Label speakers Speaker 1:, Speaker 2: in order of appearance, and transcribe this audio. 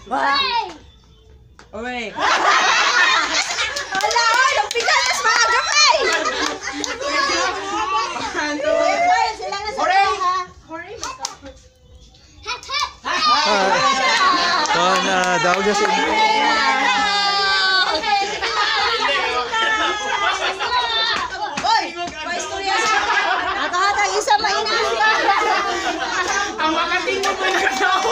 Speaker 1: Uy!
Speaker 2: Wala, oy! Nagpigalas mga gamay! Sila na sa ha?
Speaker 3: Daw na si
Speaker 2: Oy! Paistorya siya! Nakakatang isa mainan!
Speaker 1: Ang makating mo ba nagkatawa?